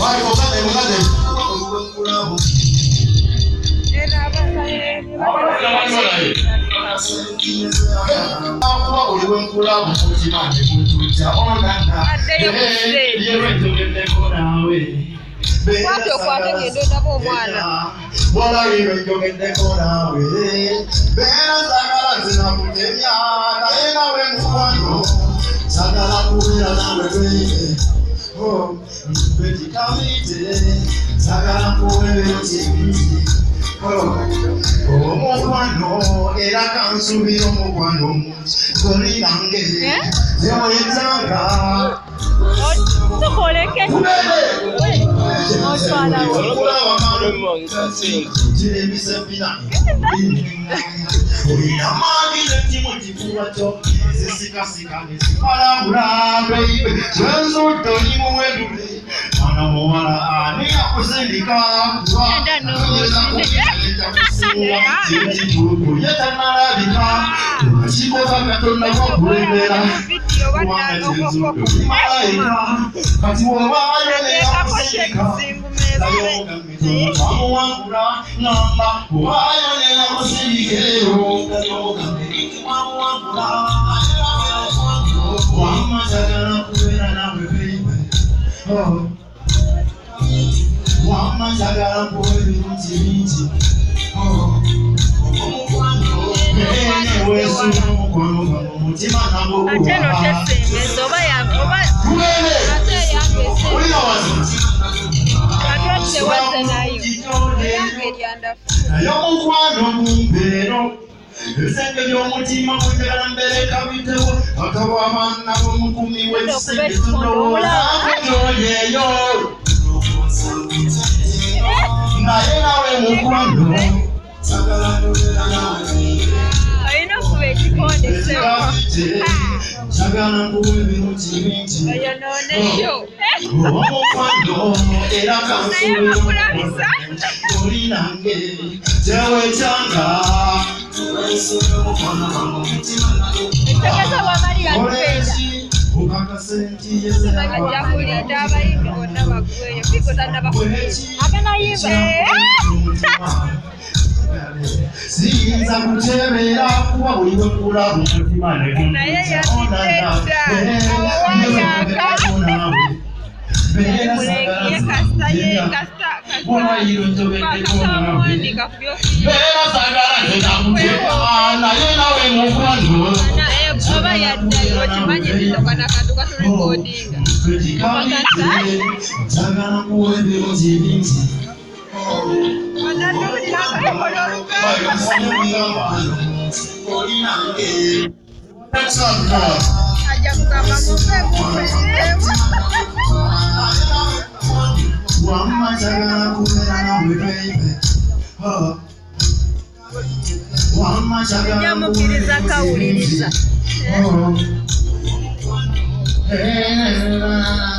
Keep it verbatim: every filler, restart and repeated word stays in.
Wato kwata ke do dabo mwana. Bola ibe jogende kona we. Bena sagala zina kutenya na ina we mukwano. Sagala kuwira na we. Oh, beti kamite. Sagala kuwira chimiti. Oh, oh mukwano era kansubiro mukwano. Kori nange. Yo yitanga. Sokole ke. Sinza kuchebera kuba uliwe kula mutima ne na yeye yatenda Bela kasta ye kasta kasta yiro tobende kona we Bela sagara tena kucheba na yena we mukwano na e oba yadda yochimanye bitokana kaduka tulikodinga sagara kuwe bimutibinti Nyamukiriza kawuliriza